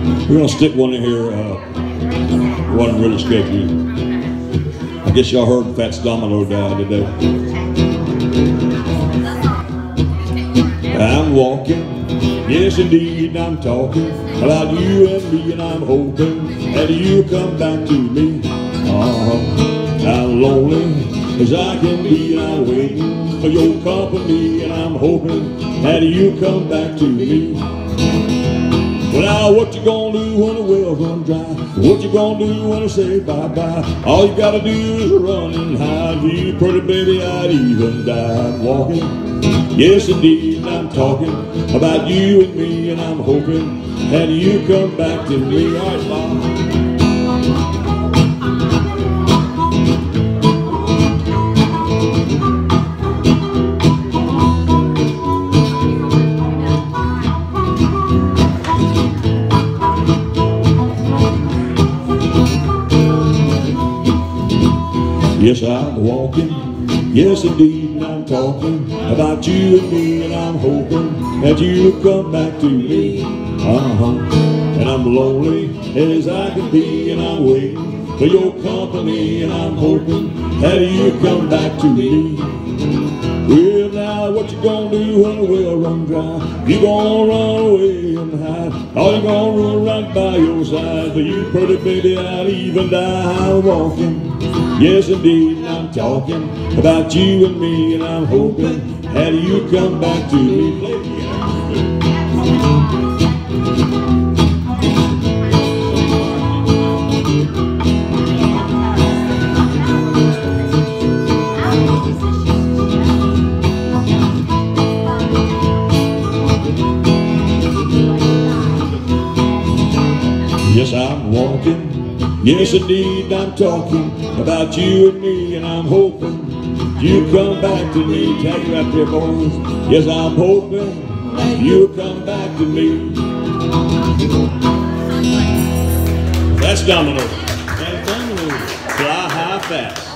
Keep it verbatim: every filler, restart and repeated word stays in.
We're gonna stick one in here, uh, one really sketchy. I guess y'all heard Fats Domino died today. I'm walking, yes indeed, I'm talking about you and me, and I'm hoping that you come back to me. Uh-huh. I'm lonely as I can be, and I'm waiting for your company, and I'm hoping that you come back to me. Well, now what you gonna do when the well run dry? What you gonna do when I say bye-bye? All you gotta do is run and hide. For you, pretty baby, I'd even die. I'm walking, yes indeed, I'm talking about you and me, and I'm hoping that you come back to me. All right, Bob. Yes, I'm walking, yes indeed, I'm talking about you and me, and I'm hoping that you come back to me. Uh-huh. And I'm lonely as I can be, and I'm waiting for your company, and I'm hoping that you come back to me. Well, now what you gonna do when the well run dry? You gonna run away and hide, or you gonna run right by your side? For you, pretty baby, I'd even die. I'm walking, yes indeed, I'm talking about you and me, and I'm hoping that you come back to me. Yes, I'm walking, yes indeed, I'm talking about you and me, and I'm hoping you come back to me. Take it right there, boys. Yes, I'm hoping you come back to me. That's Domino. That's Domino. Fly high fast.